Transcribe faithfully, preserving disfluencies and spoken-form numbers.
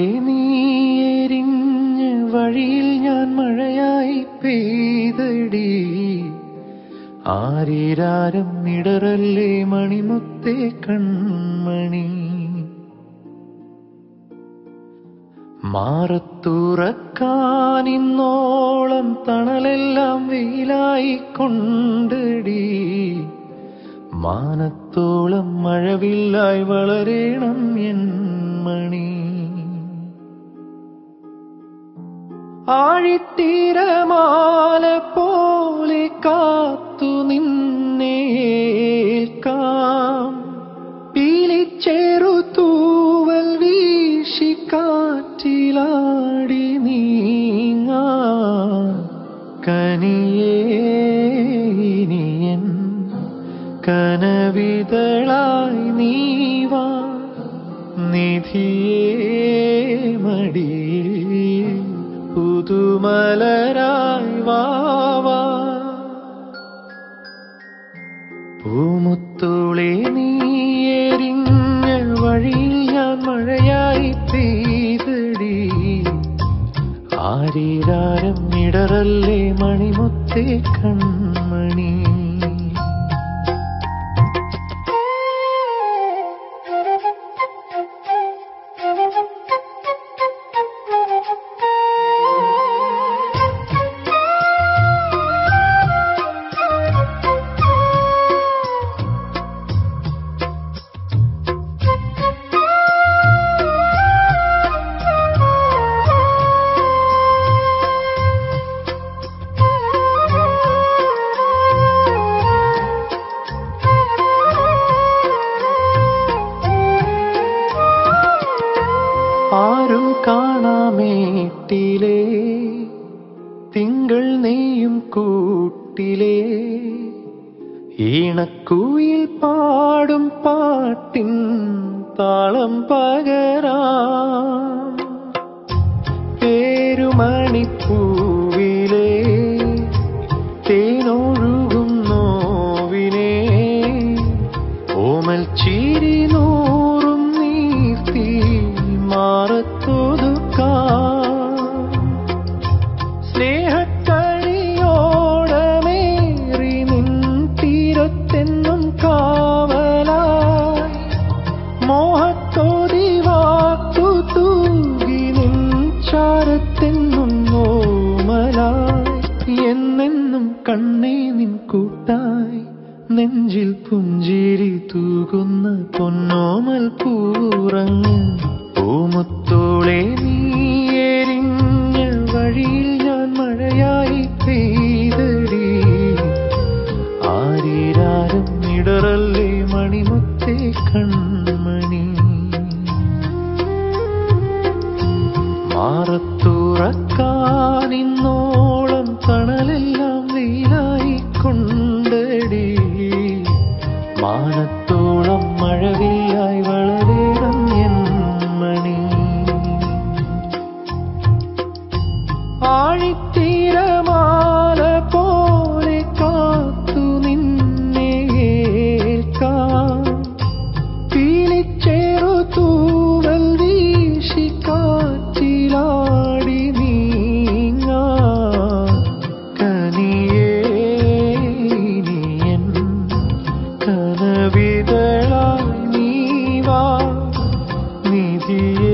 നീ എരിഞ്ഞ വഴിയിൽ ഞാൻ മഴയായി പെയ്തടി. ആരിരാരം ഇടറല്ലേ മണിമുത്തേ കൺമണി. മാറത്തുറക്കാനിന്നോളം തണലെല്ലാം വെയിലായി കൊണ്ടടി. മാനത്തോളം മഴവില്ലായി വളരേണം എൻ മണി. ആഴിത്തീരമാല പോലെ കാത്തു നിന്നേൽക്കാം. പീലിച്ചേറു തൂവൽ വീശി കാറ്റിലാടി നീങ്ങാം. കനിയേ ഇനിയൻ കനവിതളായി നീവാ. നിധിയേ മടിയിൽ പുതുമലരായി വാവാ. പൂമുത്തോളെ നീ എരിഞ്ഞ വഴിയിൽ ഞാൻ മഴയായി പെയ്തടി. ആരിരാരം ഇടറല്ലേ മണിമുത്തേ കൺമണി. ആരും കാണാമേട്ടിലേ തിങ്കൾ നെയ്യും കൂട്ടിലേ. ഈണക്കുയിൽ പാടും പാട്ടിൻ താളം പകരാം. പേരുമണിപ്പൂവിലേ തേനൊഴുകും നോവിനെ. ഓമൽ ചിരി നൂറും നീർത്തി മാറത്തൊതുക്കാം. സ്നേഹക്കണിയോടമേറി നിൻ തീരത്തെന്നും കാവലായി. മോഹത്തോതി വാക്കു തൂകി നിൻ ചാരത്തെന്നും ഓമലായി. എന്നെന്നും കണ്ണേ നിൻ കൂട്ടായി. നെഞ്ചിൽ പുഞ്ചിരി തൂകുന്ന പൊന്നോമൽ പൂറങ്ങ്. പൂമുത്തോളെ നീ എരിഞ്ഞ വഴിയിൽ ഞാൻ മഴയായി പെയ്തടി. ആരിരാരം ഇടറല്ലേ മണിമുത്തേ കൺമണി. മാറത്തുറക്കാനിന്നോളം തണലെല്ലാം വെയിലായി കൊണ്ടടി. മാനത്തോളം മഴവില്ലായി വളരേണം എൻ മണി. ആഴിത്തീരമാല പോലെ കാത്തു നിന്നേൽക്കാം. പീലിച്ചേറു തൂവൽ വീശി കാറ്റിലാടി നീങ്ങാം. കനിയേ ഇനിയൻ കനവിതളായി നീവാ. നിധിയേ